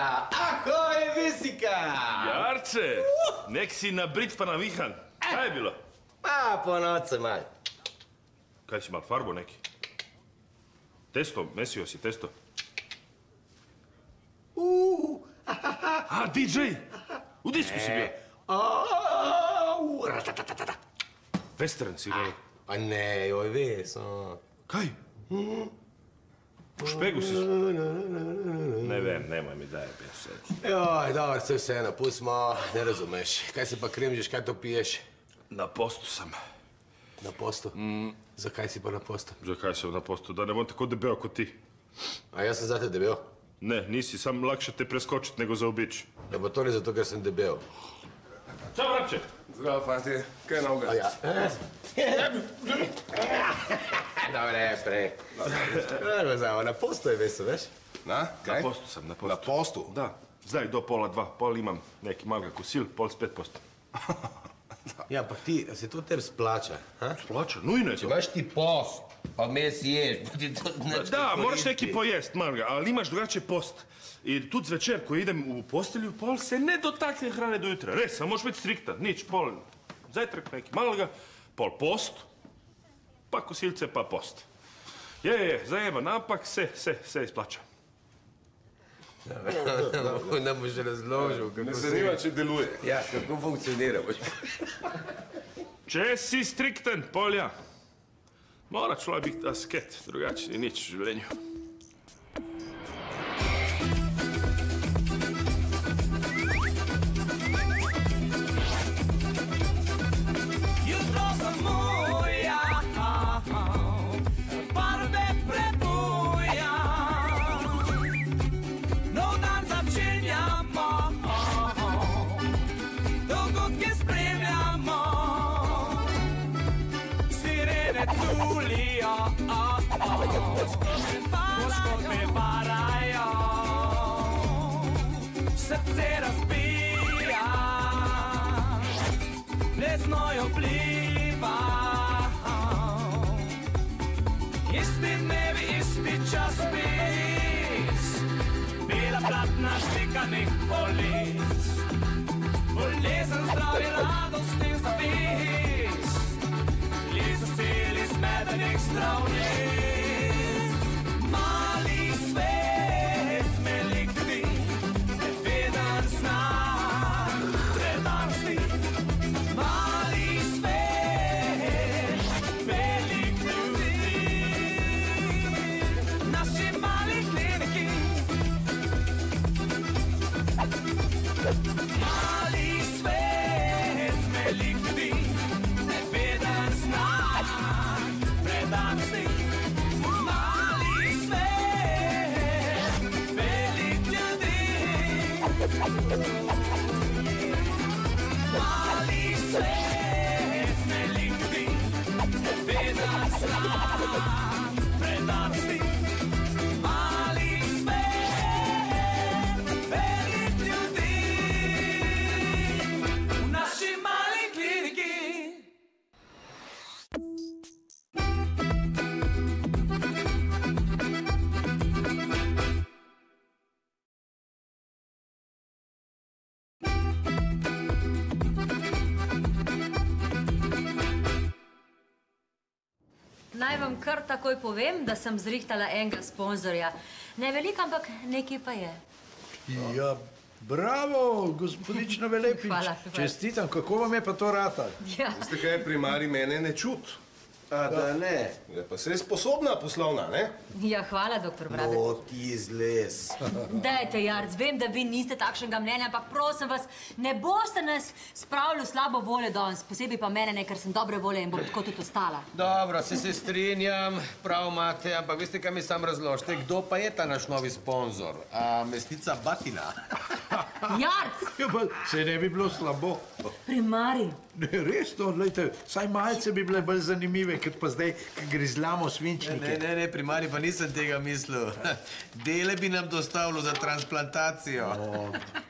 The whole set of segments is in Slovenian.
Ahoj, Vesika! Jarče, nek si nabrit pa navihan. Kaj je bilo? Pa, po noce mal. Kaj si mal, farbo neki? Testo, mesio si testo. A, DJ! U disku si bio. Western si gledao. A ne, joj, Ves, Kaj? U špegu si... Ne vem, nemoj mi daje pjesati. Joj, dobro, sve vseeno, pustimo, ne razumeš. Kaj se pa krimžiš, kaj to piješ? Na postu sam. Na postu? Zakaj si pa na postu? Zakaj sam na postu? Da ne bom tako debeo ko ti. A ja sam za te debel? Ne, nisi, sam lakše te preskočit nego zaobići. Ja, pa to ne zato ker sam debel. Ćao, vrapče! Zdravo, fanti. Kaj je nauga? A ja? Dobre, prej. Na postu je Veso, veš? Na? Kaj? Na postu sam, na postu. Na postu? Da. Zdaj do 1:30, pol imam neki malga kosil, pol s 5%. Ja, pa ti, se to tebi splača, ha? Splača, nujno je to. Imaš ti post, pa mes ješ, pa ti to znači Da, moraš neki pojest, malga, ali imaš drugačije post. I tu zvečer, ko idem u postelju, pol se ne dotakne hrane do jutra. Res, a možeš biti striktan, nič, pol zajtrak neki malga, pol post, pa kosilce, pa post. Je, zajeban, ampak se isplača. Ne boš razložil, kako Ne zanima, če deluje. Ja, kako funkcionira. Če si striktan, pol ja. Mora človek biti asket, drugače ni nič v življenju. Srce razbija, plesno jo pliva. Isti dnevi, isti časopis, bela platna štikanih polic, bolezen, zdravje, radost in zapis, lica sil izmedenih zdravnic. Mali svet smelih ljudi, neveden znak, predanosti. Mali svet velik ljudi, naši mali kliniki. Mali svet smelih ljudi, neveden znak, predanosti. Mali svet velik ljudi. Mali svet smelih ljudi, neveden znak, predanosti. Mali svet velik ljudi, v naši mali kliniki. Naj vam kar takoj povem, da sem zrihtala enega sponzorja. Ne veliko, ampak nekaj pa je. Ja, bravo, gospodična Velepič. Hvala. Čestitam, kako vam je pa to ratalo? Ja. Veste kaj, primari mene ne čut. A da ne? Ja, pa se je sposobna poslovna, ne? Ja, hvala, doktor Brabec. O, ti zles. Dajte, Jarc, vem, da vi niste takšnega mnenja, ampak prosim vas, ne boste nas spravili v slabo voljo danes, posebej pa mene, ne, ker sem dobre volje in bom tako tudi ostala. Dobro, se strinjam, prav imate, ampak veste, kaj mi sam razložite, kdo pa je ta naš novi sponzor? A mesnica Batina? Jarc! Ja, pa se ne bi bilo slabo. Primari. Ne, res to, gledajte, saj malce bi bile bolj zanimive, kot pa zdaj, ko grizljamo svinčnike. Ne, primari, pa nisem tega mislil. Dele bi nam dostavilo za transplantacijo.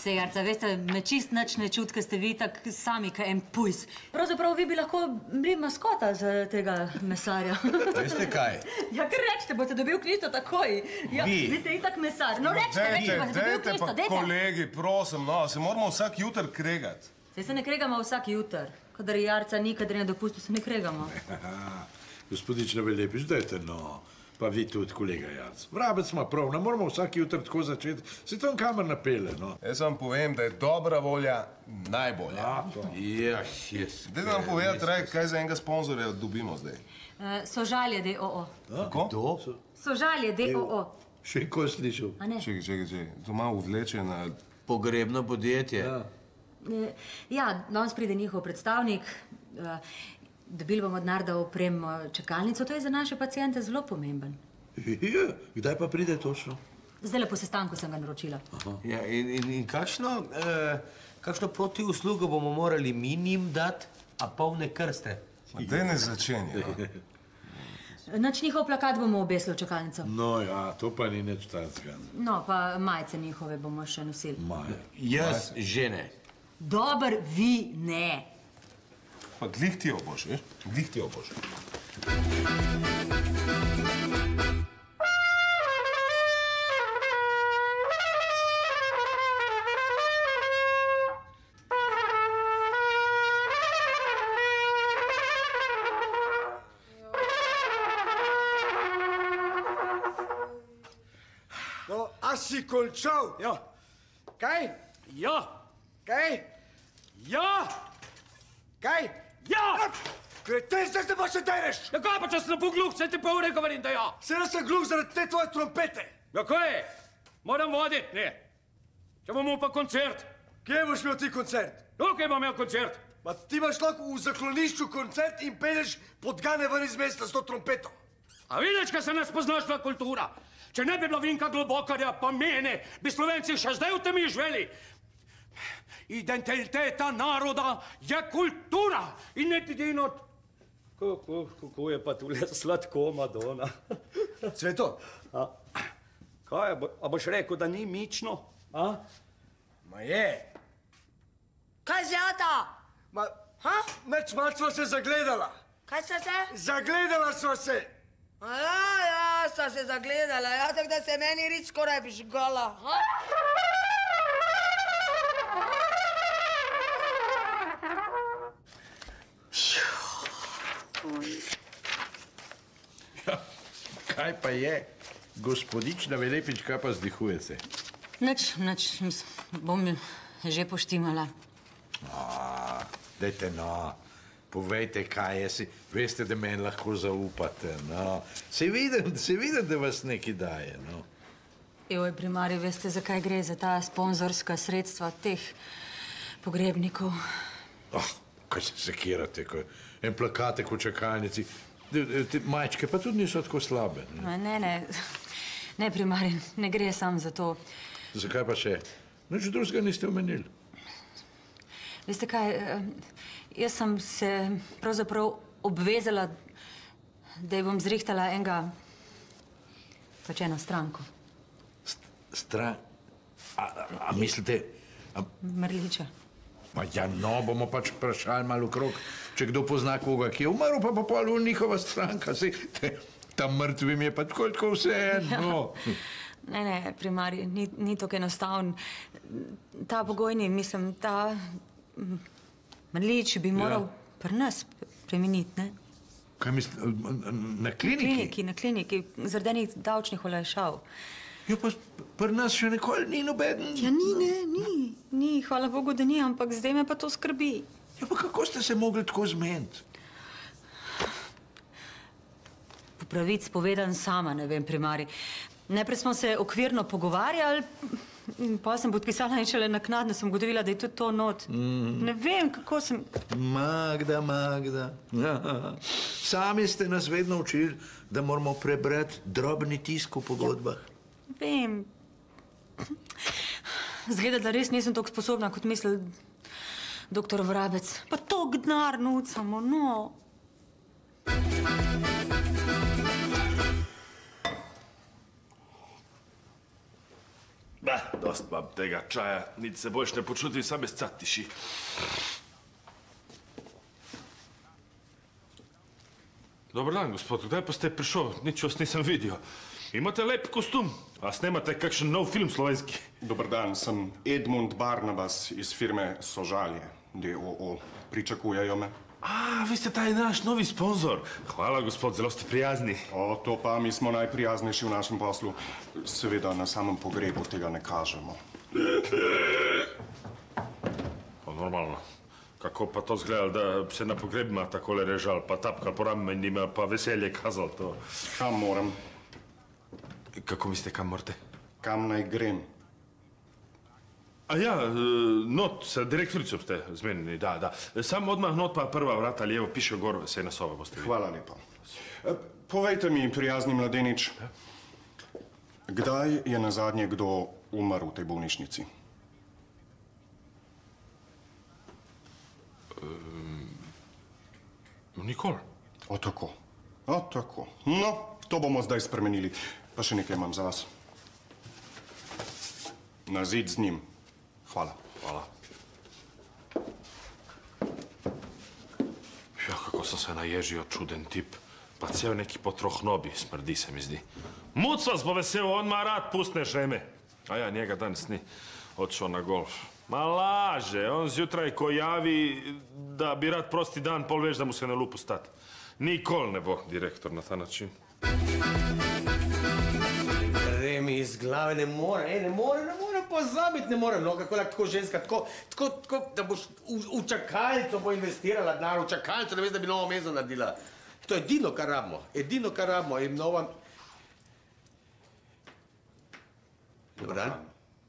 Se, Jarca, veste, me čist nič ne čut, ker ste vi tak sami, kaj en pujs. Pravzaprav vi bi lahko bili maskota za tega mesarja. Veste kaj? Ja, kar rečete, boste dobil Kristo takoj. Ja, vi ste itak mesar. No, rečete, boste dobil Kristo, dejte. Kolegi, prosim, no, se moramo vsak jutr kregati. Saj se ne kregamo vsak jutr. Kadar Jarca ni, kadar je na dopustu, se ne kregamo. Gospodična Velepič, dajte no. Pa vi tudi, kolega Jarc. Vrabec ima prav, ne moramo vsak jutr tako začeti. Se to kamer napele, no. Jaz vam povem, da je dobra volja najbolja. Yes. Dajte nam povedati, Raj, kaj za enega sponzorja dobimo zdaj. Sožalje DOO. Kako? Sožalje DOO. Še ko slišal. A ne? Čekaj. To malo vleče na... Pogrebno podjetje. Ja, danes pride njihov predstavnik. Dobili bomo denar, da opremo čakalnico. To je za naše paciente zelo pomemben. Ja, kdaj pa pride točno? Zdajle po sestanku sem ga naročila. Ja, in kakšno protiuslugo bomo morali mi njim dati, a polne krste? Daj ne začenja. Nač njihov plakat bomo obesili v čakalnico. No ja, to pa ni nič takega. No, pa majice njihove bomo še nosili. Maja. Jaz že ne. Dober, vi ne. Pa glih ti jo boš, veš? Glih ti jo boš. No, a si končal? Ja. Kaj? Ja. Kaj? Ja. Kaj? Ja. Kreten, zdaj se pa še dereš! Ja kaj pa, če sem lepo gluh, saj ti pol ure govorim, da ja. Sedaj sem gluh zaradi te tvoje trompete. Ja kaj? Moram voditi, ne. Če bom imel pa koncert. Kje boš imel ti koncert? Tukaj bom imel koncert. Ma ti imaš lahko v zaklonišču koncert in pelješ podgane ven iz mesta s to trompeto. A vidiš, kaj se nas poznaš na kultura? Če ne bi bilo Vinka Globokarja pa mene, bi Slovenci še zdaj v temi živeli. Identiteta naroda je kultura in ne edino... Kako je pa tule sladko, Madonna? Cveto? Kaj, a boš rekel, da ni mično? A? Ma je. Kaj zjata? Ma, Meč malce sva se zagledala. Kaj sta se? Zagledala sva se. Ja, sta se zagledala. Ja, tako da se meni rič skoraj prižgala. Ja, kaj pa je? Gospodična Velepič, kaj pa zdihuje se? Nič, bom že poštimala. Dajte no, povejte, kaj je si. Veste, da meni lahko zaupate, no. Se vidim, da vas nekaj daje, no. Joj, primarij, veste, zakaj gre za ta sponzorska sredstva teh pogrebnikov? Kaj se sekirate, ko en plakatek v čakalnici. Te majčke pa tudi niso tako slabe. Ne, primarij, ne gre sam za to. Zakaj pa še? Nič drugega niste omenili. Veste kaj, jaz sem se pravzaprav obvezala, da ji bom zrihtala pač eno stranko. A mislite... Mrliča. Pa ja, no, bomo pač vprašali malo okrog, če kdo pozna koga, ki je umrl, pa pol njihova stranka. Tam mrtvim je pa tako vseeno. Ne, primarij, ni tako enostavn. Ta pogojni, mislim, ta mrlič bi moral pri nas premeniti, ne? Kaj mislite, na kliniki? Na kliniki, zaradi enih davčnih olajšav. Ja, pa pri nas še nikoli ni nobeden. Ja, ni, hvala Bogu, da ni, ampak zdaj me pa to skrbi. Ja, pa kako ste se mogli tako zmeniti? Po pravic povedan sama, ne vem, primarij. Najprej smo se okvirno pogovarjali, pa sem podpisala in šele naknadno sem ugotovila, da je tudi to not. Ne vem, kako sem... Magda. Sami ste nas vedno učili, da moramo prebrati drobni tisk v pogodbah. Vem. Zgleda, da res nisem tako sposobna, kot misli doktor Vrabec. Pa toliko denar nucamo, no. Dost imam tega čaja, nič se boljš ne počutim, sam bez cat tiši. Dobar dan, gospod, kdaj pa ste prišel? Nič vas nisem vidio. Imate lep kostum, a snemate kakšen nov film slovenski? Dobar dan, sem Edmund Barnabas iz firme Sožalje, d.o.o. Pričakujejo me. A, vi ste taj naš novi sponzor. Hvala, gospod, zelo ste prijazni. O, to pa, mi smo najprijaznejši v našem poslu. Seveda, na samem pogrebu tega ne kažemo. Normalno. Kako pa to zgleda, da se na pogrebima takole režal, pa tapkal po ramenima, pa veselje kazal to? Kam moram? Kako mislite, kam morate? Kam naj grem? A ja, not, sa direktoricom ste zmenjeni, da. Sam odmah not pa prva vrata lijevo, piše gor, sejna soba boste videli. Hvala lepa. Povejte mi, prijazni mladenič, kdaj je nazadnje kdo umrl v tej bolnišnici? Nikoli. O tako. No, to bomo zdaj spremenili. Pa še nekaj imam za vas. Na zid z njim. Hvala. Ja, kako sem se naježio, čuden tip. Pa cel neki potrohnobi, smrdi se mi zdi. Muc vas bo vesel, on ma rad pustne žeme. A ja, njega danes ni odšao na golf. Ma laže, on zjutraj ko javi da bi rad prosti dan, pol veš da mu se na lupu stat. Nikol ne bo direktor na ta način. Gre mi iz glave, ne morem pozabiti, ne morem. No, kako tako ženska, tako, da boš v čakalnico bo investirala denar, v čakalnico, ne veš, da bi novo mezo naredila. To je edino, kar rabimo, in nova... Dobar dan.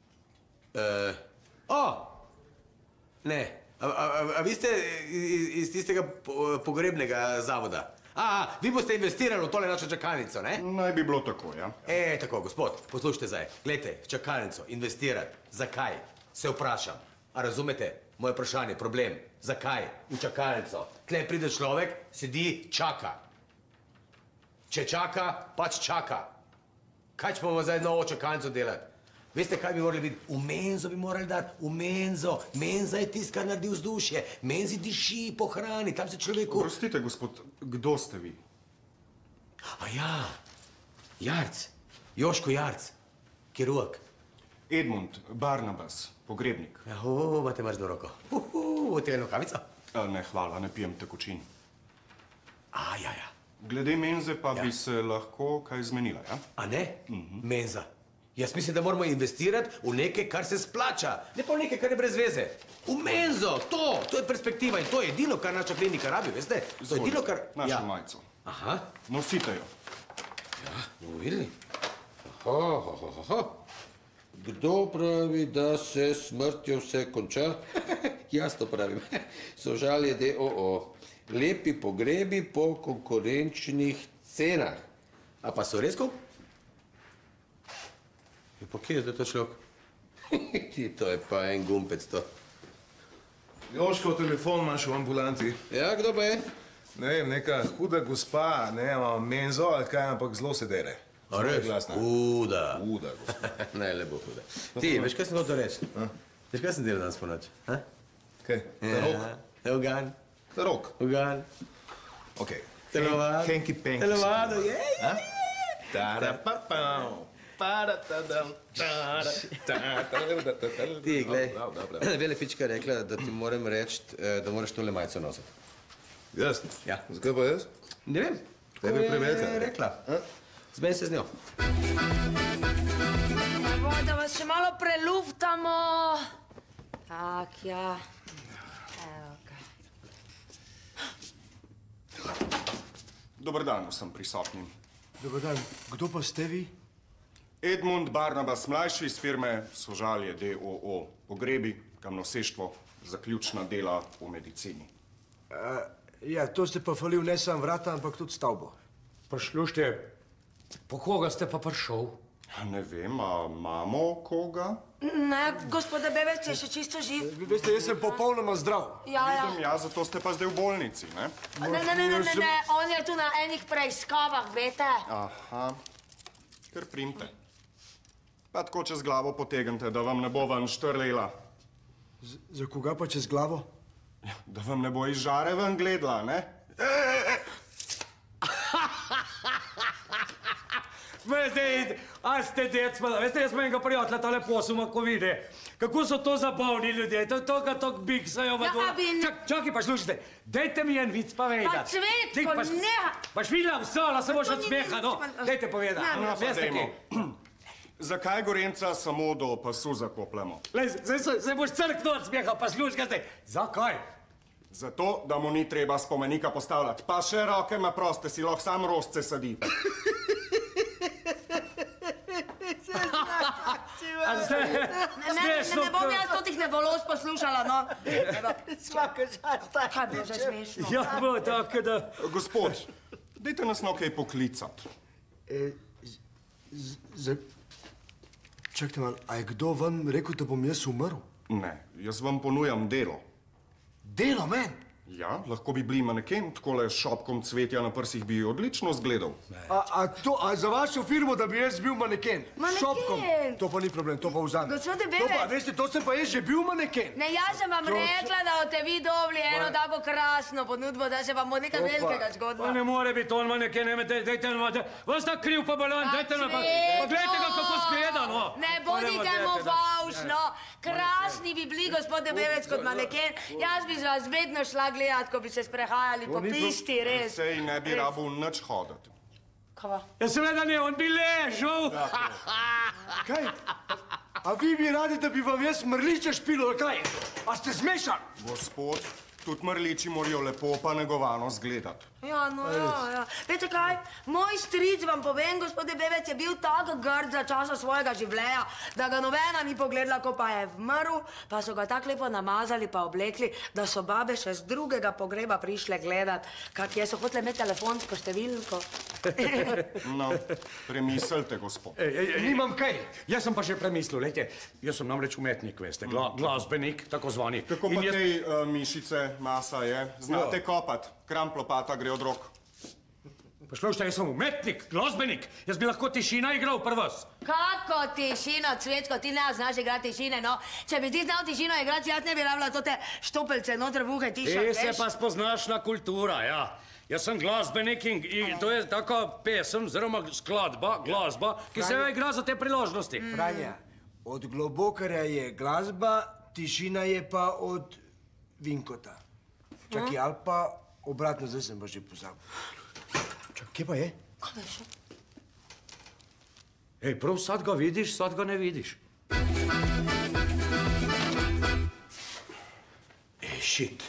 Ne, a vi ste iz tistega pogrebnega zavoda? Vi boste investirali v tole našo čakalnico, ne? Naj bi bilo tako, ja. Tako, gospod, poslušajte zdaj. Glejte, v čakalnico investirati. Zakaj? Se vprašam. A razumete? Moje vprašanje, problem. Zakaj v čakalnico? Tle pride človek, sedi, čaka. Če čaka, pač čaka. Kaj bomo zdaj novo čakalnico delati? Veste, kaj bi morali biti? V menzo bi morali dati, v menzo. Menza je tist, kar naredi vzdušje. Menzi diši po hrani, tam se človeku... Prostite, gospod, kdo ste vi? A ja, Jarc, Joško Jarc, kirurg. Edmund Barnabas, pogrebnik. Imate mrzlo roko. Bote eno kavico? Ne, hvala, ne pijem tekočin. Ja. Glede menze pa bi se lahko kaj zmenila, ja? A ne? Menza. Jaz mislim, da moramo investirati v nekaj, kar se splača. Ne pa v nekaj, kar je brez veze. V menzo, to je perspektiva in to je edino, kar naša klinika rabi, veste? To je edino, kar... Našo majico. Aha. Nosite jo. Ja, bomo videli. Kdo pravi, da se smrtjo vse konča? Jaz to pravim. Sožalje d.o.o. Lepi pogrebi po konkurenčnih cenah. A pa so res pa kje je zdaj to človek? To je pa en gumpec to. Joško, telefon imaš v ambulanti. Ja, kdo pa je? Ne vem, neka huda gospa, ne vem, menzo ali kaj, ampak zelo se dere. A res? Huda. Huda, gospa. Ne, lepo huda. Ti, veš, kaj sem hotel reči? Veš, kaj sem delal danes po noči? Kaj? Tarok? Ugan. Tarok? Ugan. Okej. Telovado. Henki penki. Telovado, Ti, glej, Vele Pička je rekla, da ti moram reči, da moraš tole majico nositi. Jaz? Ja. Zakaj pa jaz? Ne vem. Tebi je prevelika. Rekla. Zmeni se z njo. Da vas še malo preluftamo. Tak, ja. Evo ga. Dobar dan vsem prisotnim. Dobar dan. Kdo pa ste vi? Edmund Barnabas, mlajši iz firme Sožalje d.o.o. Pogrebi, kamnoseštvo, zaključna dela v medicini. Ja, to ste pa falil ne samo vrata, ampak tudi stavbo. Poslušajte, po koga ste pa prišel? Ne vem, a imamo koga? Ne, gospoda Bevec je še čisto živ. Vi veste, jaz sem popolnoma zdrav. Ja. Vidim, ja, zato ste pa zdaj v bolnici, ne? Ne, on je tu na enih preiskavah, vete. Aha, kar primte. Pa tako čez glavo potegnite, da vam ne bo ven štrlela. Za koga pa čez glavo? Da vam ne bo iz žare ven gledala, ne? Veste, a ste decmala, veste, jaz imam enega prijatelja, tale posuma, ko vidi. Kako so to zabavni ljudje, to ga tok biksajo. Čakaj, pa slušajte, dajte mi en vic povedati. Pa Cvetko, neha! Paš videla vsala, se boš od smeha, no. Dajte povedati. No, pa dajmo. Zakaj Gorenca samo do pasu zakopljamo? Se boš crknil od smeha, pa slušajte. Zakaj? Zato, da mu ni treba spomenika postavljati. Pa še roke ima proste, si lahko sam rožce sadi. Ne bom jaz totih nebuloz poslušala, no. Svaka čast, Kaj bo že smešno? Ja, bo tako, da... Gospod, dajte nas no kaj poklicati. Čakajte malo, a je kdo vam rekel, da bom jaz umrl? Ne, jaz vam ponujam delo. Delo, men? Ja, lahko bi bili maneken, takole s šopkom cvetja na prsih bi odlično zgledal. A za vašo firmo, da bi jaz bil maneken? Maneken? Šopkom? To pa ni problem, to pa vzamem. Gospode Bevec. To pa, veste, to sem pa jaz že bil maneken. Ne, jaz sem vam rekla, da boste vi dobili eno tako krasno ponudbo, da se vam bo nekaj velikega zgodba. Pa ne more biti on maneken, dajte nam, vas tak kriv pa balan, dajte nam, pa gledajte ga, kako zgleda, no. Ne bodite mu favš, no. Krasni bi bili, gospode Bevec, kot maneken. Jaz bi z vas vedno šla gledat, ko bi se sprehajali po pisti, res. Sej ne bi rabil nič hoditi. Kava? Ja, seveda ne, on bi ležal. Kaj? A vi bi radi, da bi vam jaz mrliče špilo, kaj? A ste zmešali? Gospod, tudi mrliči morajo lepo pa negovano zgledati. Ja, no ja. Veste kaj? Moj stric, vam povem, gospode Bevec, je bil tako grd za časa svojega življenja, da ga nobena ni pogledala, ko pa je vmrl, pa so ga tako lepo namazali pa oblekli, da so babe še z drugega pogreba prišle gledat, kak je, so hotele imeti telefonsko številko. No, premislite, gospod. Nimam kaj. Jaz sem pa že premislil, lejte, jaz sem namreč umetnik, veste, glasbenik, tako zvani. Kako pa tej mišice, masa je? Znate kopati? Kramp lopata gre od rok. Poslušajte, jaz sem umetnik, glasbenik. Jaz bi lahko tišina igral pri vas. Kako tišino, Cvetko, ti ne znaš igrati tišine, no. Če bi ti znal tišino igrati, jaz ne bi rabila tote štopelce noter v uhe tišati, veš? Se pa spoznaš na kultura, ja. Jaz sem glasbenik in to je taka pesem, oziroma skladba, glasba, ki se igra za te priložnosti. Franja, od Globokarja je glasba, tišina je pa od Vinkota. Čakaj, ali pa obratno, zdaj sem pa že pozabil. Čakaj, kje pa je? Kaj je še? Ej, prav sad ga vidiš, sad ga ne vidiš. Ej, šit.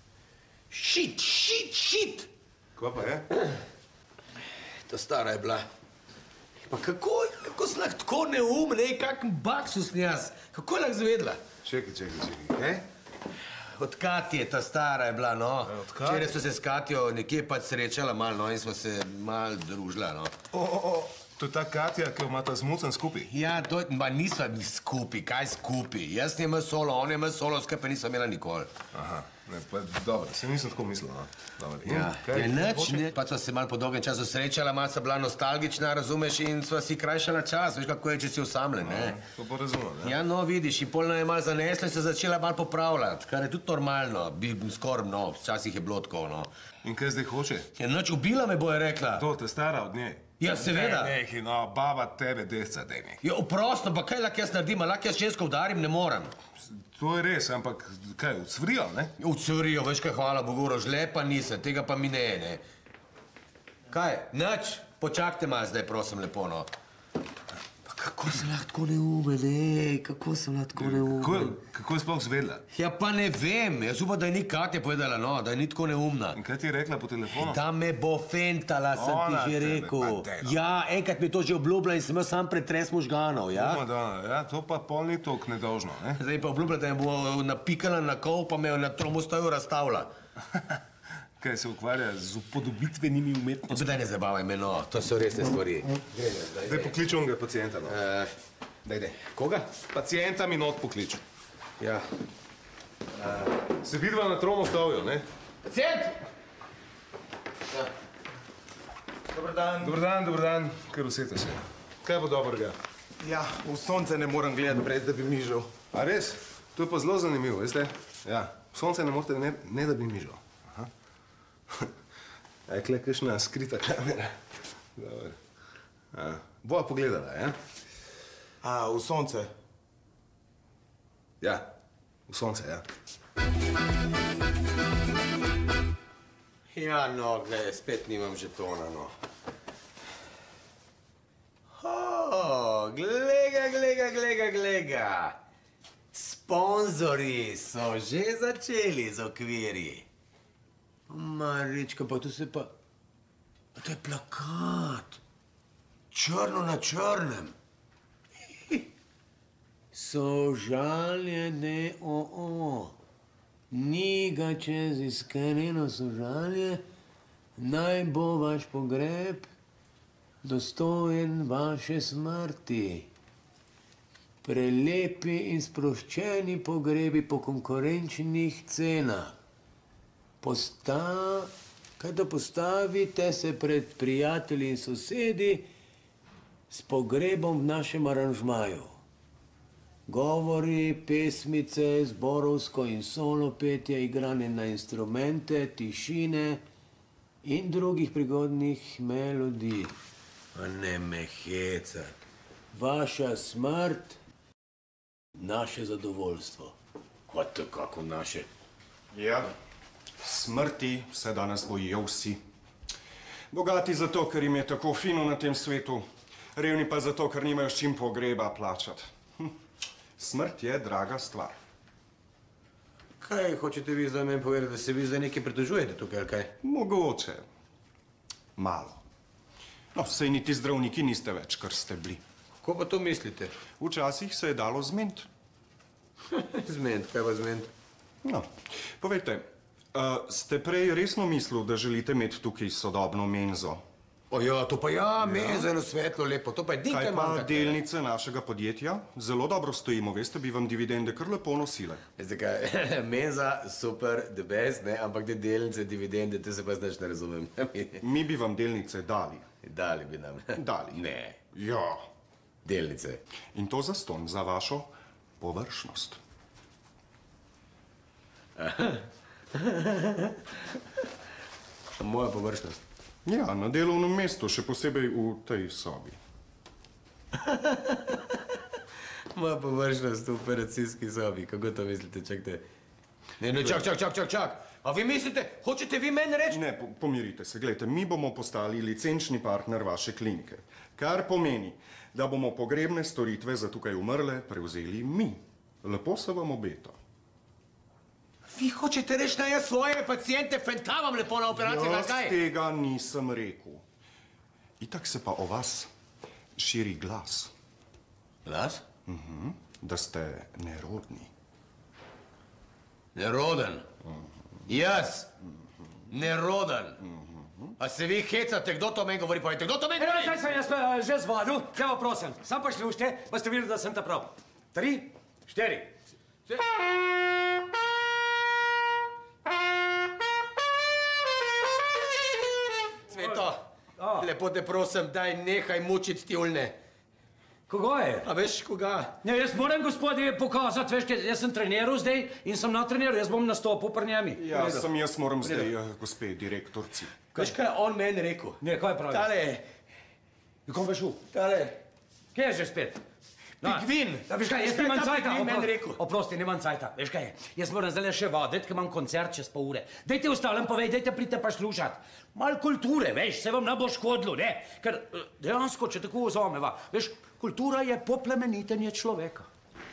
Šit! Kva pa je? Ta stara je bila. Pa kako sem lahko tako neumne, kakšen baksus njaz? Kako je lahko zvedla? Čekaj. Od Katje, ta stara je bila, no. Od Katje? Včeraj smo se s Katjo nekje pač srečala malo, no, in smo se malo družila, no. To je ta Katja, ki jo imata z Mucem skupaj. Ja, ma nisva mi skupaj, kaj skupaj? Jaz nisem imel solo, on je imel solo, skupaj nisva imela nikoli. Aha, ne, pa dobro, se nisem tako mislil, no. Ja, nič, pač sva se malo po dolgem času srečala, malo sva bila nostalgična, razumeš, in sva si krajšala čas, veš, kako je, če si osamljen, ne? To pa razumem, ne? Ja, no, vidiš, in polno je malo zanesla in se začela malo popravljati, kar je tudi normalno, skoraj, no, včasih je bilo tako, no. In kaj zdaj hoče? Ja, nič, ubila me bo, je rekla. To, te stara od nje. Ja, seveda. Nehi, no, baba tebe desca, dej nekaj. Ja, oprosto, pa kaj lahko jaz naredim, lahko jaz žensko udarim, ne morem. To je res, ampak kaj, ucvrijo, ne? Ucvrijo, veš kaj, hvala Bogu, rožle pa nisem, tega pa mi ne. Kaj, nič, počakajte malo zdaj, prosim, lepo, no. Pa kako sem lahko tako neumen, kako sem lahko tako neumen? Kako je sploh zvedla? Ja, pa ne vem, jaz upam, da je ni Katja povedala, no, da je ni tako neumna. In kaj ti je rekla po telefonu? Da me bo fentala, sem ti že rekel. Ja, enkrat mi je to že obljubila in sem imel sam pretres možganov, ja? Ja, to pa pol ni toliko nedolžno, ne? Zdaj pa obljubila, da me bo napikala na kol, pa me na tromostaju razstavila. Kaj se ukvarja z upodobitvenimi umetnostmi? Daj ne zabavaj me, no, to so resne stvari. Zdaj pokliču onega pacijenta, no. Daj. Koga? Pacijenta mi not pokliču. Ja. Se vidva na tromostovju, ne? Pacijent! Dobar dan, kar usete se. Kaj bo dobrega? Ja, v sonce ne morem gledati, brez da bi mižal. A res? To je pa zelo zanimivo, veste? Ja, v sonce ne morete, ne da bi mižal. Aha. A je kle kakšna skrita kamera? Dobar. Bova pogledala, ja? A, v sonce? Ja, v sonce, ja. Ja, no, glej, spet nimam žetona, no. Glega. Sponzorji so že začeli z okvirji. Marička, pa tu se pa... Pa to je plakat. Črno na črnem. Sožalje D.O.O. Ni ga čez iskreno sožalje, naj bo vaš pogreb dostojen vaše smrti. Prelepi in sproščeni pogrebi po konkurenčnih cenah. Postavite se pred prijatelji in sosedi s pogrebom v našem aranžmaju. Govori, pesmice, zborovsko in solo petje, igranje na instrumente, tišine in drugih prigodnih melodij. A ne me hecat. Vaša smrt, naše zadovoljstvo. Kaj to, kako naše? Ja, smrti se danes bojijo vsi. Bogati zato, ker jim je tako fino na tem svetu, revni pa zato, ker nimajo s čim pogreba plačati. Smrt je draga stvar. Kaj hočete vi zdaj meni povedati, da se vi zdaj nekaj pritožujete tukaj, ali kaj? Mogoče. Malo. No, sej niti zdravniki niste več, kar ste bili. Kako pa to mislite? Včasih se je dalo zmeniti. Zmeniti? Kaj pa zmeniti? No, povejte, ste prej resno mislili, da želite imeti tukaj sodobno menzo? O ja, to pa ja, menzo eno svetlo, lepo, to pa je nekaj manjka. Kaj pa delnice našega podjetja? Zelo dobro stojimo, veste, bi vam dividende kar lepo nosile. Veste kaj, menza, super, the best, ne, ampak te delnice, dividende, te se pa znaš ne razumem. Mi bi vam delnice dali. Dali bi nam. Dali. Ne. Ja. Delnice. In to zastonj za vašo površnost. Moja površnost? Ja, na delovnem mestu, še posebej v tej sobi. Moja površnost v operacijski sobi, kako to mislite, čakajte? Ne, čak. A vi mislite, hočete vi meni reči? Ne, pomirite se, gledajte, mi bomo postali licenčni partner vaše klinike, kar pomeni, da bomo pogrebne storitve za tukaj umrle prevzeli mi. Lepo se vam obeta. Vi hočete reči, da jaz svoje pacijente fentavam lepo na operacijo, ali kaj? Jaz tega nisem rekel. Itak se pa o vas širi glas. Glas? Da ste nerodni. Neroden? Jaz? Neroden? A se vi hecate, kdo to meni govori? Povejte, kdo to meni govori? Zdaj sem jaz že zvadil, lepo prosim. Sam pa šlušte, pa ste videli, da sem ta prav. 3, 4. Cveto, lepo te prosim, daj nehaj mučiti tjulne. Koga je? A veš, koga? Ne, jaz moram gospodi pokazati, veš, jaz sem treniral zdaj in sem na treniral, jaz bom nastopil pri njemi. Ja, jaz moram zdaj, gospe direktorci. Veš, kaj je on meni rekel? Ne, kaj pravi? Tale. Kom veš v? Tale. Kje je že spet? Pingvin. Da, veš kaj, jaz nimam cajta. Meni rekel. Oprosti, nimam cajta. Veš kaj je? Jaz moram zdaj še vaditi, ker imam koncert čez pol ure. Dajte ostalem povej, dajte pridite pa slušati. Mal kulture, veš, se vam ne bo škodilo, ne? Ker dejansko, če tako vzameva, veš, kultura je poplemenitenje človeka.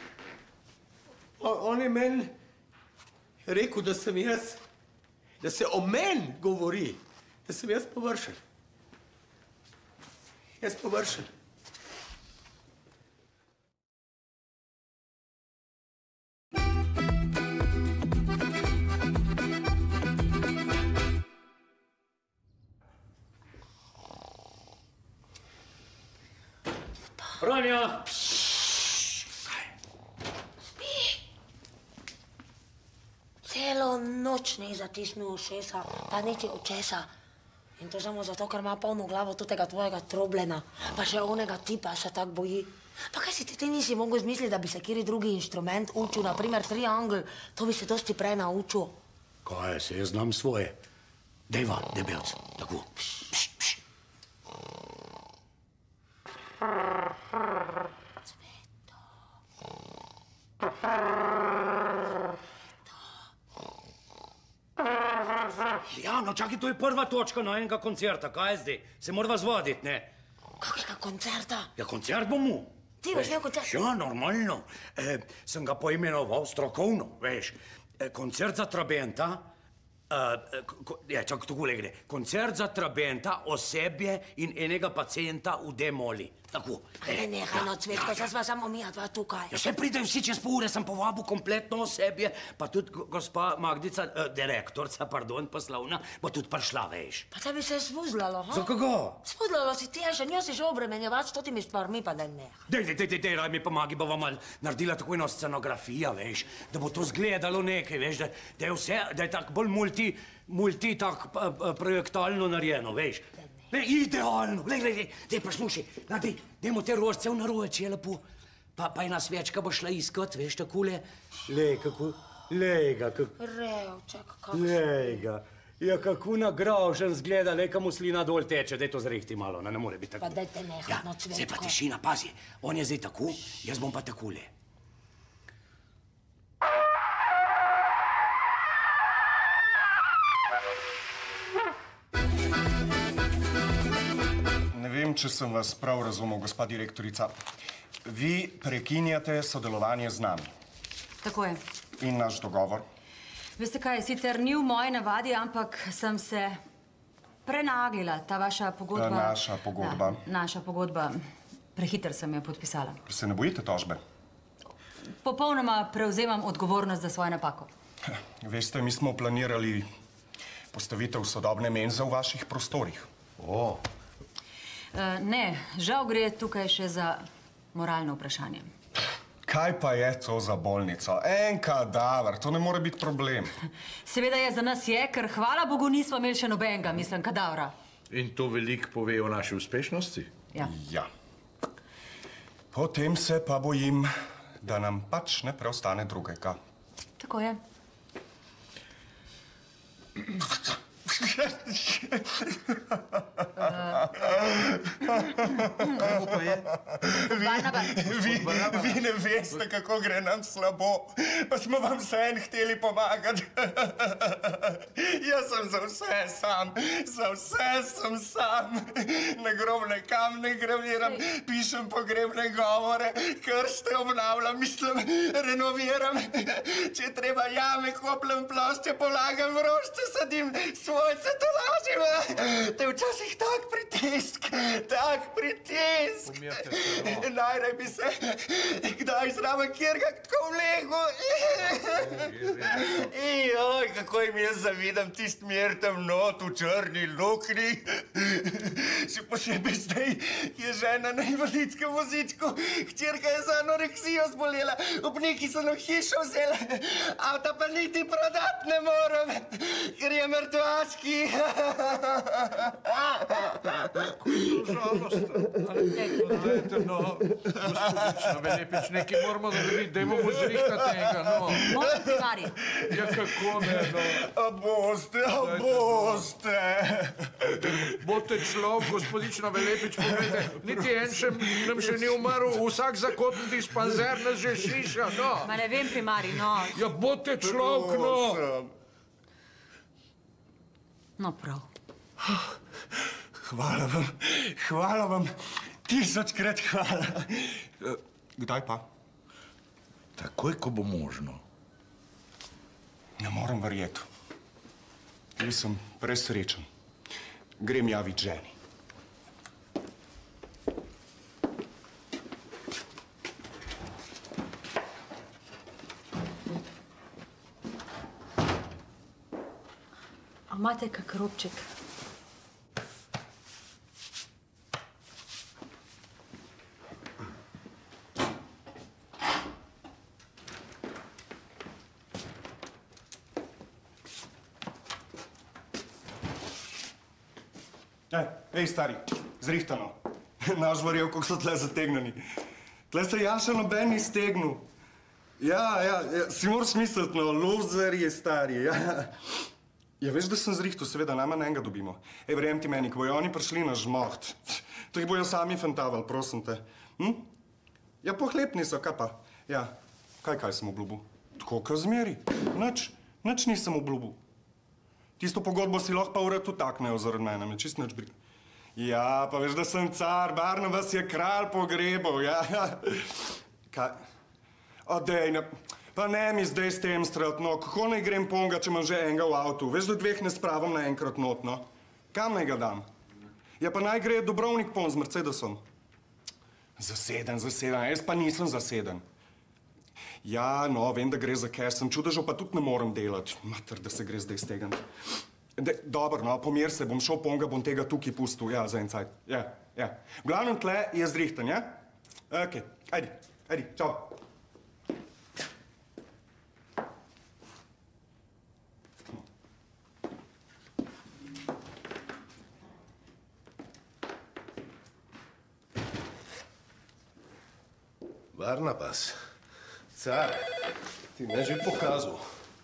On je meni rekel, da sem jaz, da se o meni govori, da sem jaz površen. Jaz površen. Franja! Celo noč ni zatisnil ušesa, pa niti očesa. In to samo zato, ker ima polno glavo tega tvojega troblena. Pa še onega tipa se tak boji. Pa kaj si ti nisi mogel izmisliti, da bi se kjeri drugi inštrument učil, naprimer triangel, to bi se dosti prej naučil. Kaj se, jaz znam svoje. Dejva, debelc, tako. Ja, no čakaj, to je prva točka na enega koncerta, kaj je zdaj? Se morava zvoditi, ne? Kakega koncerta? Ja, koncert bomo. Ti boš imel koncert? Ja, normalno. Sem ga poimenoval strokovno, veš. Koncert za trabenta, čakaj, takole gre. Koncert za trabenta, osebje in enega pacienta v D-moli. Tako. Nehaj, no, Cvetko, saj sva samo mi dva tukaj. Ja, se pridejo vsi čez pol ure, sem povabil kompletno osebje, pa tudi gospa Magdica, direktorca, pardon, poslovna, bo tudi prišla, veš. Pa te bi se svuzlalo, ha? Za koga? Svuzlalo si ti, še njo si že obremenjevat s totimi stvarmi, pa da ne. Dej, raj mi pomagi, bova mal naredila tako eno scenografija, veš, da bo to zgledalo nekaj, veš, da je vse, da je tako bolj multi tak projektalno narejeno, veš. Ne, idealno, glej, dej pa slušaj, dajmo te rožce v naroči, je lepo. Pa ena svečka bo šla iskat, veš, takole. Lej, kako, lej ga, kako. Revček, kako. Lej ga. Ja, kako nagražen zgleda, lej, kam mu slina dol teče, daj to zrihti malo, ne more biti tako. Pa dajte nehati, no, Cvetko. Zdaj pa tišina, pazi, on je zdaj tako, jaz bom pa takole. Ne vem, če sem vas prav razumel, gospa direktorica. Vi prekinjate sodelovanje z nami. Tako je. In naš dogovor? Veste kaj, sicer ni v moji navadi, ampak sem se prenaglila. Ta vaša pogodba... Naša pogodba. Naša pogodba. Prehiter sem jo podpisala. Se ne bojite tožbe? Popolnoma prevzemam odgovornost za svojo napako. Veste, mi smo planirali postavitev sodobne menze v vaših prostorih. Ne, žal gre tukaj še za moralno vprašanje. Kaj pa je to za bolnico? En kadaver, to ne more biti problem. Seveda je, za nas je, ker hvala Bogu nismo imeli še nobenega, mislim, kadavra. In to veliko pove o naši uspešnosti? Ja. Ja. Potem se pa bojim, da nam pač ne preostane drugega. Tako je. Vi ne veste, kako gre nam slabo, pa smo vam vseeno hteli pomagati. Jaz sem za vse sam, za vse sem sam. Nagrobne kamne graviram, pišem pogrebne govore, krste obnavljam, mislim, renoviram. Če treba jame, koplem plošče, polagam rožce, sadim svojce, tolažim. To je včasih tak pritisk. Najraje bi se kdaj zraven kjerga tako vlegel. Joj, kako jim jaz zavidam tist mrtev not v črni luknji. Še posebej zdaj je žena na invalidskem vozičku. Hčerka je za anoreksijo zbolela. Upniki so nam hišo vzela. Avta pa niti prodat ne morem, ker je mrtvaški. Dajte, no, gospodična Velepič, nekaj moramo narediti, dajmo mu zrihtati tega, no. Morate, Mari. Ja, kako ne, no. A boste. Bote človek, gospodična Velepič, povedajte, niti en še nam še ni umrl, vsak zakotni dispanzer nas že šiša, no. Ma ne vem, primari, no. Ja, bote človek, no. No, prav. Hvala vam, 1000-krat hvala. Kdaj pa? Takoj, ko bo možno. Ne morem verjeti. Jaz sem presrečen. Grem javit ženi. A imate kak robček? Ej, stari, zrihtano. Naš verjel, kako so tle zategnjeni. Tle se Jaša noben ni stegnil. Ja, si moraš misliti, no, lozerji stari, ja. Ja, veš, da sem zrihtel, seveda, najmanj enega dobimo. Verjem ti meni, ko bojo oni prišli na žmoht, to jih bojo sami fentavali, prosim te. Ja, pohlepni so, kaj pa? Ja, kaj sem obljubil? Tako, ko zmeri. Nič nisem obljubil. Tisto pogodbo si lahko pa urad utaknejo zaradi mene, me čist nič briga. Ja, pa veš, da sem car, Barnabas je kralj pogrebal, ja. Kaj? Odej, pa ne mi zdaj s tem strat, no, kako naj grem ponga, če imam že enega v avtu? Veš, da dveh ne spravam naenkrat not, no? Kam naj ga dam? Ja, pa naj gre Dobrovnik pon z Mercedesom. Zaseden, jaz pa nisem zaseden. Ja, no, vem, da gre za cash, sem čudežev, pa tudi ne morem delati. Mater, da se gre zdaj stegant. Dobro, no, pomir se, bom šel ponga, bom tega tukaj pustil, ja, za en cajt. Ja. V glavnem tle je zrihten, ja? Okej, ajdi, čau. Barnabas, car, ti me že pokazal.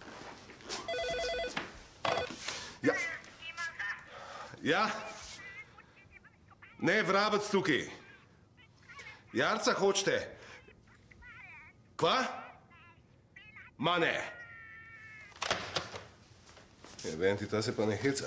Ja? Ne, vrabec tukaj. Jarca hočete? Kva? Ma ne. Vem ti, ta se pa ne heca.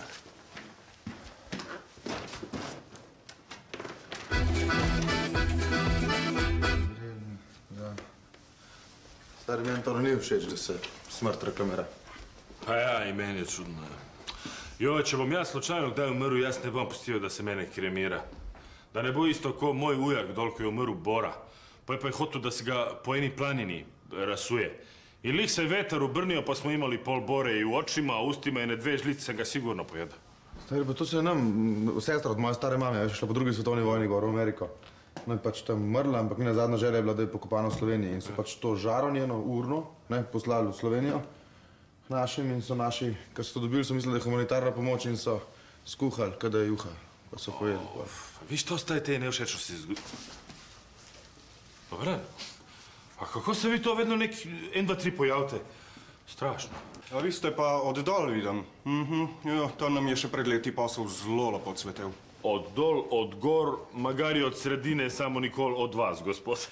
Stari, meni to ni všeč, da se smrt reklamira. A ja, in meni je čudno. Joj, če bom jaz slučajno kdaj umrl, jaz ne bom pustil, da se mene kremira. Da ne bo isto kot moj ujak dol, ko je umrl Bora. Pa je hotel, da se ga po eni planini rasuje. In lih se je veter obrnil, pa smo imali pol bore i u očima, ustima i ne dve žlice sem ga sigurno pojedel. Stari, pa to se je nam, sestra od moje stare mame, je šla po drugi svetovni vojni gor v Ameriko. No je pač tam mrla, ampak njena zadnja želja je bila, da je pokopana v Sloveniji. In so pač to žaro njeno, urno, poslali v Slovenijo. Našim in so naši, ko so to dobili, so mislili, da je humanitarna pomoč in so skuhali, kada je juha, pa so pojedli. Viš, to staje te nevšečnosti zgoditi. Dobre, a kako se vi to vedno neki 1, 2, 3 pojavite? Strašno. A vi ste pa od dol, vidim. Ja, to nam je še pred leti posel zelo lepo cvetel. Od dol, od gor, magari od sredine, samo nikoli od vas, gospod.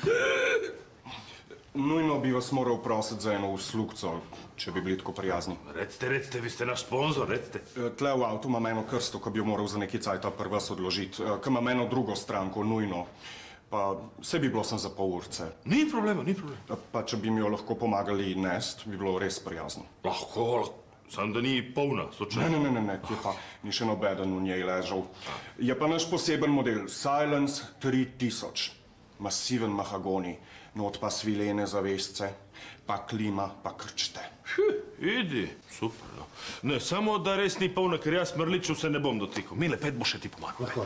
Nujno bi vas moral prositi za eno uslugco, če bi bili tako prijazni. Recite, vi ste naš sponzor, recite. Tle v avtu imam eno krsto, ko bi jo moral za neki cajta pri vas odložiti. Ko imam eno drugo stranko, nujno. Pa vse bi bilo sem za pol urce. Ni problema, ni problema. Pa če bi mi jo lahko pomagali nest, bi bilo res prijazno. Lahko, samo da ni polna, slučajno. Ne, kje pa, ni še nobeden v njej ležal. Je pa naš poseben model, Silence 3000. Masiven mahagoni, not pa svilene zavesce, pa klima, pa krčte. Idi, super, no. Ne, samo da res ni polna, ker jaz mrličev se ne bom dotikal. Mile, pet bo še ti pomagal. Lahko.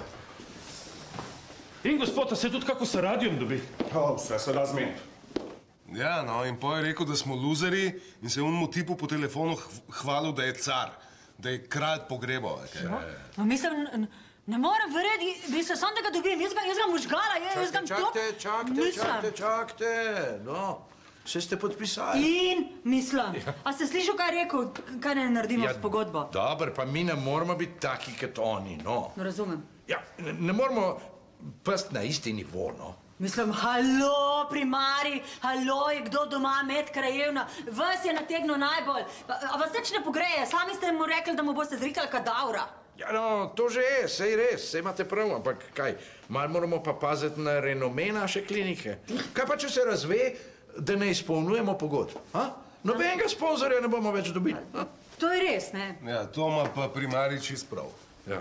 In gospoda se tudi kako sa radijom dobi. Vse se da zmeniti. Ja, no, in pol je rekel, da smo luzeri in se onemu tipu po telefonu hvalil, da je car, da je kralj pogrebal. No, mislim, ne morem verjeti, bi se sam, da ga dobim. Jaz ga možgala, jaz ga Čakajte, no, vse ste podpisali. In mislim, a ste slišal, kaj je rekel, kaj ne naredimo s pogodbo? Dobro, pa mi ne moramo biti taki, kot oni, no. No, razumem. Ja, ne moramo past na isti nivo, no. Mislim, halo, primari, halo, je kdo doma med krajevna, vas je nategnil najbolj. A vas nič ne pogreje, sami ste mu rekli, da mu boste zrihtali kadavra. Ja, no, to že je, sej res, sej imate prav, ampak kaj, malo moramo pa paziti na renome naše klinike. Kaj pa, če se razve, da ne izpolnjujemo pogodb? Nobenega sponzorja ne bomo več dobili. To je res, ne? Ja, to ima pa primari čist prav. Ja.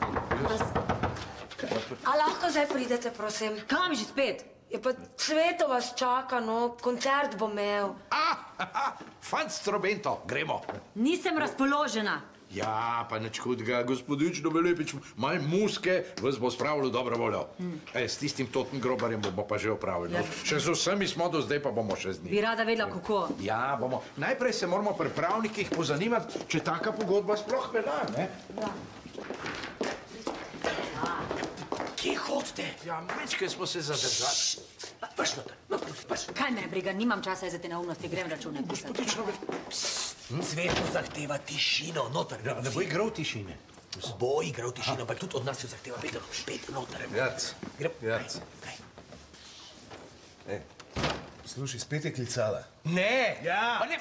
A lahko zdaj pridete, prosim? Kam že spet? Ja, pa Cveto vas čaka, no, koncert bo imel. Fant Strobento, gremo. Nisem razpoložena. Ja, pa nič hudega, gospodič Dobelepič, malo muske vas bo spravilo dobro voljo. S tistim totem grobarjem bomo pa že opravili. Ja. Še z vsemi smo do zdaj, pa bomo še z njim. Bi rada vedela, kako. Ja, bomo. Najprej se moramo pri pravnikih pozanimati, če taka pogodba sploh velja, ne? Ja. Kje Hodite. Ja, mečke smo se zadržali. Vrš noter, vrš. Kaj me briga, nimam časa za te neumnosti, grem račune pisati. Cveto zahteva tišino, noter. Ne bo igral tišine. Bo igral tišino, ampak tudi od nas jo zahteva. Pejte noter. Jarc, Jarc. Ej, slušaj, spet je klicala. Ne! Ja. Pa ne...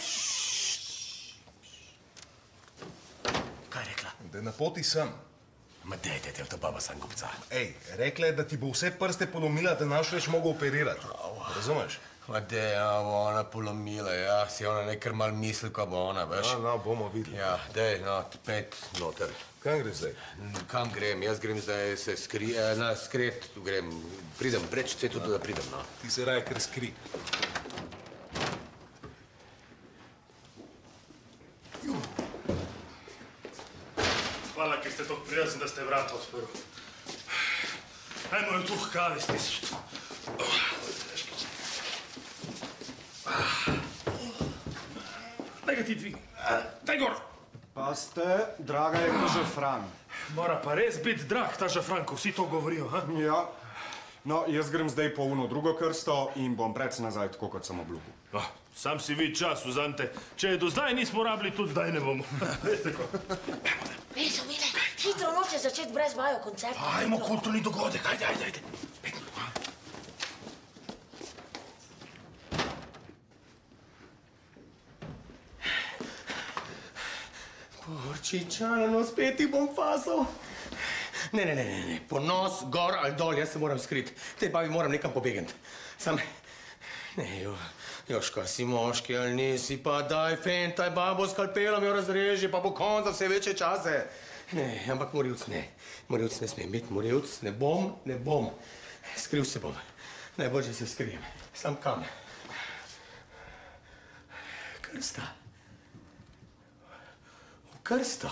Kaj je rekla? Da je na poti sem. Ma dejte, to baba sam kupca. Ej, rekla je, da ti bo vse prste polomila, da naš več mogel operirati. Razumeš? Ma dej, bo ona polomila, ja, si ona nekaj mal misli, ko bo ona, veš? No, bomo videli. Ja, dej, no, pet noter. Kam greš zdaj? Kam grem? Jaz grem zdaj se na skret, grem, pridem, preč Cvetu, da pridem, no. Ti se raje kar skri. Hvala, ker ste tako prijazni, da ste vrata odprli. Ajmo jo tu kavi stisniti. Daj ga ti dvig. Daj gor. Pa ste, draga je žafran. Mora pa res biti drag ta žafran, ko vsi to govorijo, ha? Ja. No, jaz grem zdaj po uno drugo krsto in bom prec nazaj, tako kot sem obljubil. Sam si vid čas, vzamte. Če je do zdaj nismo rabili, tudi zdaj ne bomo. Veste ko? Bezo, Mile, hitro noče začeti brez vajo koncerta. Ajmo, kulturni dogodek, ajde. Porčičano, spet ti bom fasal. Ne, ponos, gor ali dol, jaz se moram skriti. Tej babi moram nekam pobegati. Sam, ne, Joška, si moški ali nisi, pa daj fentaj babo s kalpelom jo razreži, pa bo konc za vse večje čase. Ne, ampak morilc ne. Morilc ne smem biti, morilc ne bom. Skriv se bom. Najbolje se skrijem. Sam kam? Krsta. V krsto.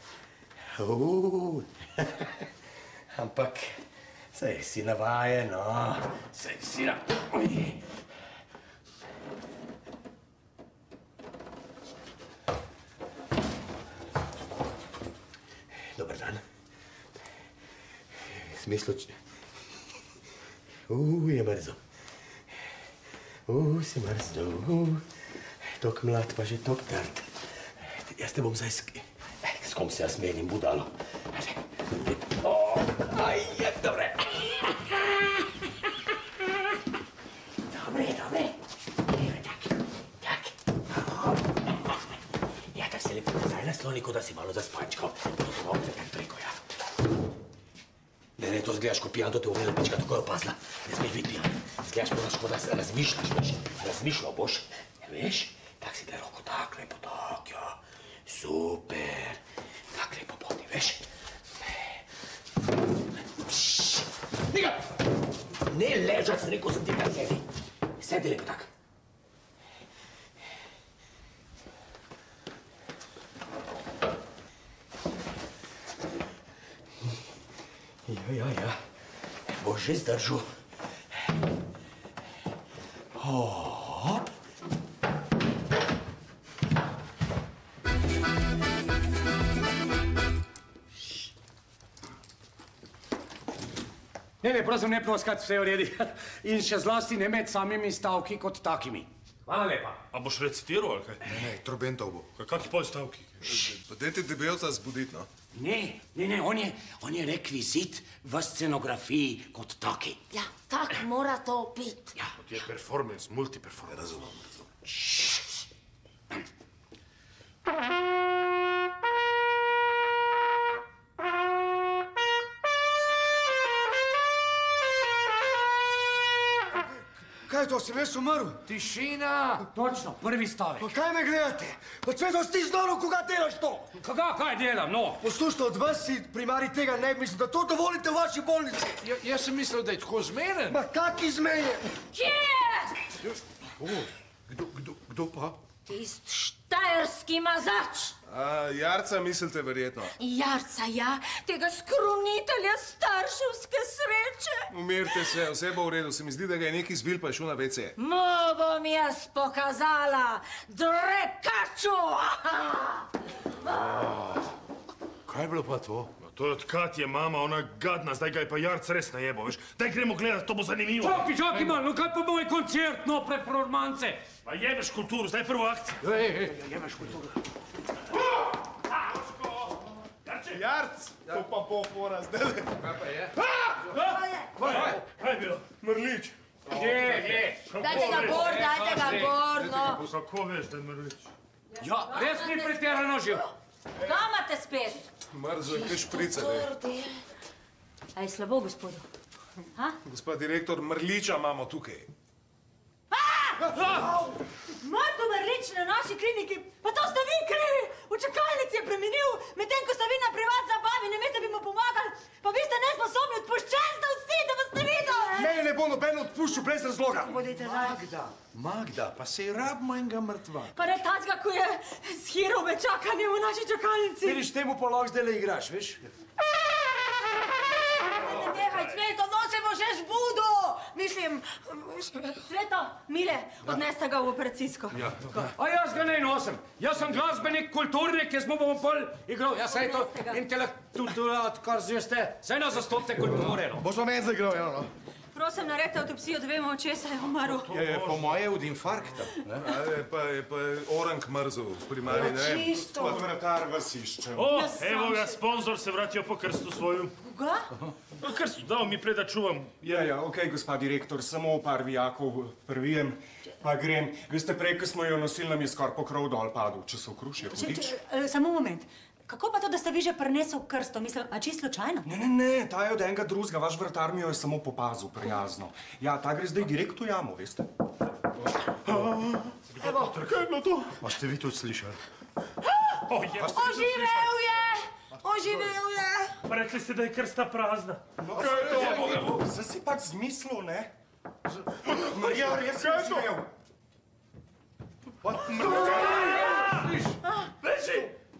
Ampak, saj si navajen, no. Saj si navajen. Dobar dan. Smislu... je mrzo. Si mrzno. Tok mlad, pa že tok trd. Jaz te bom zdaj s kom se jaz menim, budalo. Dobre. Dobre. Tak. Ja, tak se lepo nazaj nasloni, kot da si malo zaspančkal. Potom ovdje tak preko, ja. Ne, to zgledaš ko pijan, to te umela pička, tako je opazila. Ne smeš biti pijan. Zgledaš moraš, kot da razmišljaš, veš. Razmišljal boš, veš? Tak si da roko tak, lepo tak, ja. Super. Tak lepo poti, veš? Niga! Ne ležat, sem rekel, sem ti tak sedi. Sedi lepo tak. Ja. Boš že zdržal. Hop. Ne, prosim, ne ploskati, vse je v redu. In še zlasti ne med samimi stavki kot takimi. Hvala lepa. A boš recitiral, ali kaj? Ne, Trobentov bo. Kakih pol stavki? Pa dajte debelca zbuditi, no. Ne, on je rekvizit v scenografiji kot taki. Ja, tak mora to biti. Ja. To je performance, multiperformance. Razumem. Kaj je to, sem jaz umrl? Tišina! Točno, prvi stavek. Pa kaj me gledate? Pa Cveto, ti znoro, koga delaš to? Kaj delam, no? Poslušajte, od vas si primarij tega ne mislim, da to dovolite v vaši bolnici. Jaz sem mislil, da je tako zmeren. Ma kak izmenjen? Kje? Kdo pa? Tist štajerski mazač. Jarca mislite verjetno. Jarca, ja, tega skrunitelja starševske sreče. Umirite se, vse bo v redu. Se mi zdi, da ga je neki zvil, pa je šel na WC. Mu bom jaz pokazala, drekaču! Kaj je bilo pa to? To je odkad je mama, ona gadna, zdaj ga je pa Jarc res najebal, veš. Daj gremo gledat, to bo zanimivo. Čaki malo, no kaj pa moj koncert, no performance? Pa jebeš kulturu, zdaj prvo akcijo. Jebeš kulturo. Jarc, to pa bo fora zdaj. Kaj pa je? Kaj je bilo? Mrlič. Gdje? Dajte ga gor, no. Kako veš, da je Mrlič? Ja, res ni pretirano živ. Kaj imate spet? Mrzo je kaj šprica, ne. A je slabo, gospodu? Gospod direktor, Mrliča imamo tukaj. Marko Mrlič na naši kliniki, pa to ste vi krivi! V čakalnici je preminil, medtem ko ste vi na privat zabavi, namesto bi mu pomagali, pa vi ste nesposobni, odpuščen ste vsi, da vas ne videl! Ne bo noben odpuščal brez razloga. Magda, pa sej rabimo enega mrtva. Pa ne tacga, ko je s hirove čakanje v naši čakalnici. Vidiš, temu pa lahko zdaj igraš, veš? Nehaj, Cveto, no se bo še zbudo! Mislim... Cveto, Mile, odneste ga v operacijsko. A jaz ga ne nosim. Jaz sem glasbenik, kulturnik, jaz mu bom pol igral. Jaz saj to intelektulat, kar zdaj ste. Saj nas zastopite kulture, no. Boš pa meni zagral, ja, no. Prosim, naredite avtopsijo, da vemo, od česa je umrl. Je po moje od infarkta. Je pa orang mrzel, primarni, ne vem. Čisto. Pa vratar vas išče. O, evo ga, sponzor se vratil po krstu svoju. Koga? Po krstu, dal mi prej, da čuvam. Ja, okej, gospa direktor, samo par vijakov prvijem, pa grem. Veste, prej, ko smo jo nosili, nam je skoraj pokrov dol padel. Če se okruši, je hudič. Samo moment. Kako pa to, da ste vi že prinesel krsto? Mislim, a čisto slučajno? Ne, ta je od enega drugega, vaš vratar mi jo je samo popazil, prijazno. Ja, ta gre zdaj direkt v jamo, veste? Evo. Kaj je bilo to? A ste vi tudi slišali? Oživel je! Oživel je! Pa rekli ste, da je krsta prazna. Kaj je to? Zdaj si pač zmislil, ne? Marija, res je živel. Beži!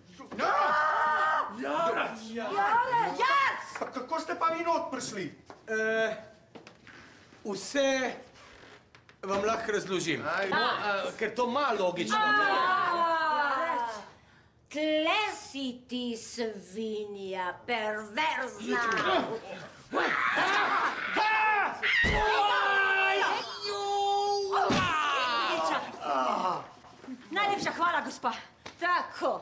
Jarac! Jarc! Kako ste pa vi not prišli? Vse vam lahko razložim, ker to malo logično. Tle si ti svinja, perverzna! Najlepša hvala, gospa. Tako.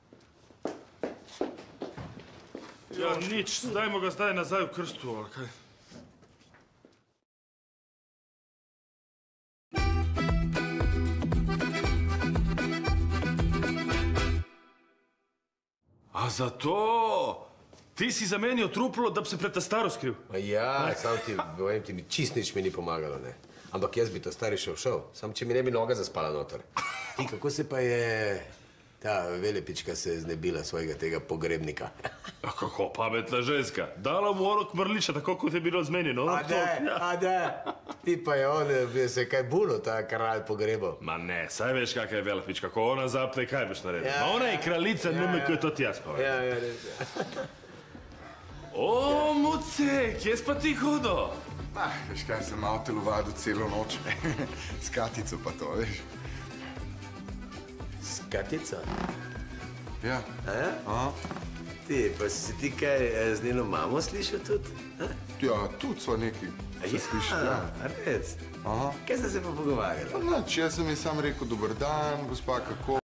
Ja, nič, dajmo ga zdaj nazaj v krstu, ali kaj? A zato ti si zamenjal truplo, da bi se pred ta staro skril? Ja, sam ti, povem ti, čist nič mi ni pomagalo, ne. Ampak jaz bi to stari šel. Sam, če mi ne bi noga zaspala noter. Ti, kako se pa je ta Velepička se znebila svojega tega pogrebnika? A kako pametna ženska. Dala mu orok Mrliča, tako kot je bilo zmenjeno. A da. Ti pa je on, bi se kaj bulo, ta kralj pogrebal. Ma ne, saj veš, kakaj je Velepička. Ko ona zapne, kaj boš naredil? Ma ona je kraljica, ne ko je to ti jaz povedal. Ja, res. O, muce, kje si pa ti hodil? Veš kaj, sem malo telovadil celo noč. S Katico pa to, veš. S Katico? Ja. Ti, pa si ti kaj z njeno mamo slišal tudi? Ja, tudi so neki se slišali, ja. Res? Kaj ste se pa pogovarjali? Nič, jaz sem ji sam rekel, dober dan, gospa, kako?